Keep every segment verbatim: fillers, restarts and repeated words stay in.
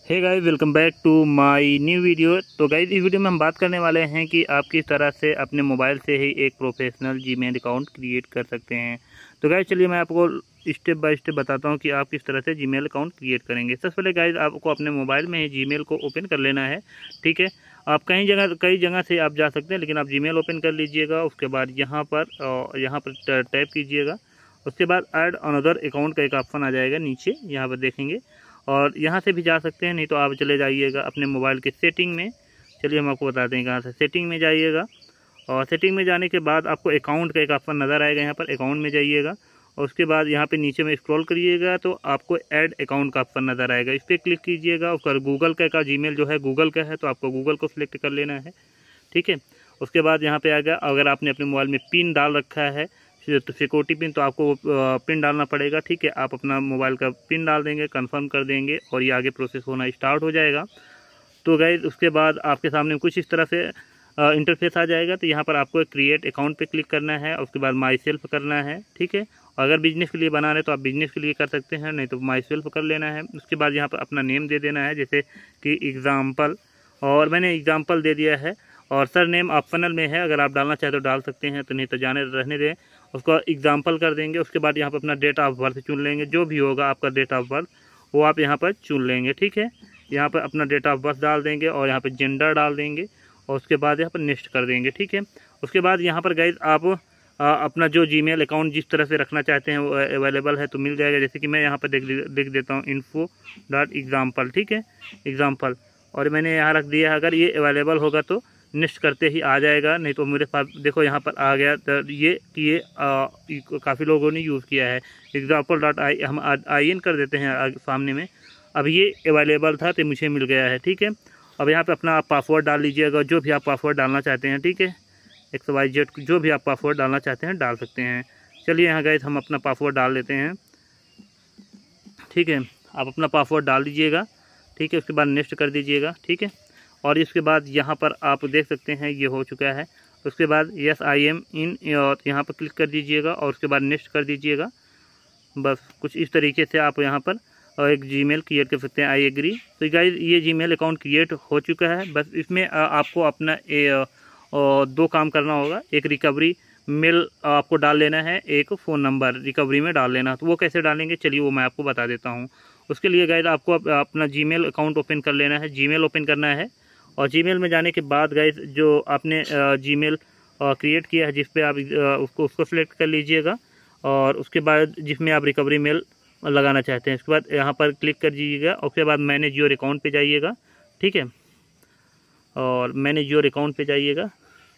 Hey guys, welcome back to my new video. तो guys, इस video में हम बात करने वाले हैं कि आप किस तरह से अपने मोबाइल से ही एक प्रोफेशनल जीमेल अकाउंट क्रिएट कर सकते हैं। तो गाइस चलिए मैं आपको स्टेप बाय स्टेप बताता हूं कि आप किस तरह से जीमेल अकाउंट क्रिएट करेंगे। सबसे पहले गाइस, आपको अपने मोबाइल में ही जीमेल को ओपन कर लेना है। ठीक है, आप कई जगह कई जगह से आप जा सकते हैं, लेकिन आप जीमेल ओपन कर लीजिएगा। उसके बाद यहाँ पर यहाँ पर टैप कीजिएगा। उसके बाद ऐड अनदर अकाउंट का एक ऑप्शन आ जाएगा नीचे, यहाँ पर देखेंगे, और यहाँ से भी जा सकते हैं, नहीं तो आप चले जाइएगा अपने मोबाइल के सेटिंग में। चलिए हम आपको बताते हैं कहाँ से। सेटिंग में जाइएगा, और सेटिंग में जाने के बाद आपको अकाउंट का एक ऑप्शन नज़र आएगा। यहाँ पर अकाउंट में जाइएगा, और उसके बाद यहाँ पे नीचे में स्क्रॉल करिएगा तो आपको ऐड अकाउंट का ऑप्शन नज़र आएगा। इस पर क्लिक कीजिएगा। उसका गूगल का, का जीमेल जो है गूगल का है, तो आपको गूगल को सिलेक्ट कर लेना है। ठीक है, उसके बाद यहाँ पे आएगा, अगर आपने अपने मोबाइल में पिन डाल रखा है तो सिक्योरिटी पिन, तो आपको पिन डालना पड़ेगा। ठीक है, आप अपना मोबाइल का पिन डाल देंगे, कंफर्म कर देंगे, और ये आगे प्रोसेस होना स्टार्ट हो जाएगा। तो गाइस, उसके बाद आपके सामने कुछ इस तरह से इंटरफेस आ जाएगा। तो यहाँ पर आपको क्रिएट अकाउंट पे क्लिक करना है, उसके बाद माई सेल्फ करना है। ठीक है, अगर बिजनेस के लिए बना रहे तो आप बिजनेस के लिए कर सकते हैं, नहीं तो माई सेल्फ कर लेना है। उसके बाद यहाँ पर अपना नेम दे देना है, जैसे कि एग्ज़ाम्पल, और मैंने एग्ज़ाम्पल दे दिया है। और सर नेम ऑप्शनल में है, अगर आप डालना चाहें तो डाल सकते हैं, तो नहीं तो जाने रहने दें। उसको एग्जाम्पल कर देंगे। उसके बाद यहाँ पर अपना डेट ऑफ बर्थ चुन लेंगे, जो भी होगा आपका डेट ऑफ बर्थ वो आप यहाँ पर चुन लेंगे। ठीक है, यहाँ पर अपना डेट ऑफ बर्थ डाल देंगे, और यहाँ पर जेंडर डाल देंगे, और उसके बाद यहाँ पर नेक्स्ट कर देंगे। ठीक है, उसके बाद यहाँ पर गाइस आप आ, अपना जो जीमेल अकाउंट जिस तरह से रखना चाहते हैं वो अवेलेबल है तो मिल जाएगा। जैसे कि मैं यहाँ पर देख लिख देता हूँ इन्फो डॉट एग्ज़ाम्पल। ठीक है, एग्ज़ाम्पल, और मैंने यहाँ रख दिया है। अगर ये अवेलेबल होगा तो नेक्स्ट करते ही आ जाएगा, नहीं तो मेरे पास देखो यहाँ पर आ गया। तो ये कि ये काफ़ी लोगों ने यूज़ किया है। एग्जाम्पल डॉट आई हम आई एन कर देते हैं सामने में। अब ये अवेलेबल था तो मुझे मिल गया है। ठीक है, अब यहाँ पे अपना आप पासवर्ड डाल लीजिएगा, जो भी आप पासवर्ड डालना चाहते हैं। ठीक है, एक्स वाई जेड जो भी आप पासवर्ड डालना चाहते हैं डाल सकते हैं। चलिए यहाँ गए हम अपना पासवर्ड डाल लेते हैं। ठीक है, आप अपना पासवर्ड डाल दीजिएगा। ठीक है, उसके बाद नेक्स्ट कर दीजिएगा। ठीक है, और इसके बाद यहाँ पर आप देख सकते हैं ये हो चुका है। उसके बाद यस आई एम इन, और यहाँ पर क्लिक कर दीजिएगा, और उसके बाद नेक्स्ट कर दीजिएगा। बस कुछ इस तरीके से आप यहाँ पर एक जीमेल क्रिएट कर सकते हैं। I agree. तो गाइस, ये जीमेल अकाउंट क्रिएट हो चुका है। बस इसमें आपको अपना ए, दो काम करना होगा। एक रिकवरी मेल आपको डाल लेना है, एक फ़ोन नंबर रिकवरी में डाल लेना। तो वो कैसे डालेंगे चलिए वो मैं आपको बता देता हूँ। उसके लिए गाइस आपको अपना जीमेल अकाउंट ओपन कर लेना है। जीमेल ओपन करना है, और जीमेल में जाने के बाद गाइस जो आपने जीमेल क्रिएट किया है जिस पे आप उसको उसको सिलेक्ट कर लीजिएगा, और उसके बाद जिसमें आप रिकवरी मेल लगाना चाहते हैं उसके बाद यहाँ पर क्लिक कर दीजिएगा। उसके बाद मैनेज योर अकाउंट पे जाइएगा। ठीक है, और मैनेज योर अकाउंट पे जाइएगा।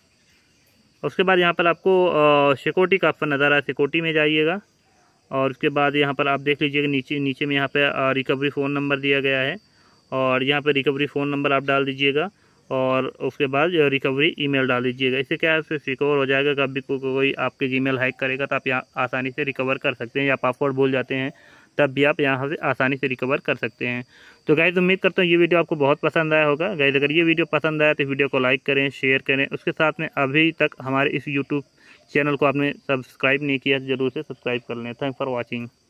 उसके बाद यहाँ पर आपको सिक्योरिटी का ऑप्शन नज़र आ रहा है, सिक्योरिटी में जाइएगा, और उसके बाद यहाँ पर आप देख लीजिएगा नीचे नीचे में यहाँ पे रिकवरी फ़ोन नंबर दिया गया है, और यहाँ पे रिकवरी फ़ोन नंबर आप डाल दीजिएगा, और उसके बाद रिकवरी ईमेल डाल दीजिएगा। इससे क्या है, उससे सिक्योर हो जाएगा। कभी को, कोई आपके जीमेल हैक करेगा तो आप यहाँ आसानी से रिकवर कर सकते हैं, या पासवर्ड भूल जाते हैं तब भी आप यहाँ से आसानी से रिकवर कर सकते हैं। तो गाइस, उम्मीद करता हूँ ये वीडियो आपको बहुत पसंद आया होगा। गाइस, अगर ये वीडियो पसंद आया तो वीडियो को लाइक करें, शेयर करें। उसके साथ में अभी तक हमारे इस यूट्यूब चैनल को आपने सब्सक्राइब नहीं किया तो जरूर से सब्सक्राइब कर लें। Thanks for watching.